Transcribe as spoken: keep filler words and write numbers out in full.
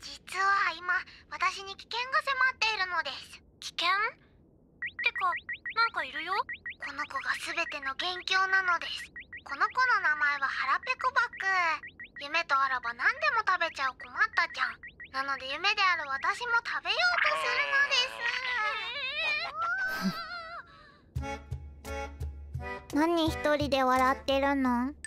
実は今、私に危険が迫っているのです。 危険？ってか、なんかいるよ。 この子が全ての元凶なのです。この子の名前は腹ペコバック。夢とあらば何でも食べちゃう困ったちゃん。なので夢である私も食べようとするのです。何一人で笑ってるの？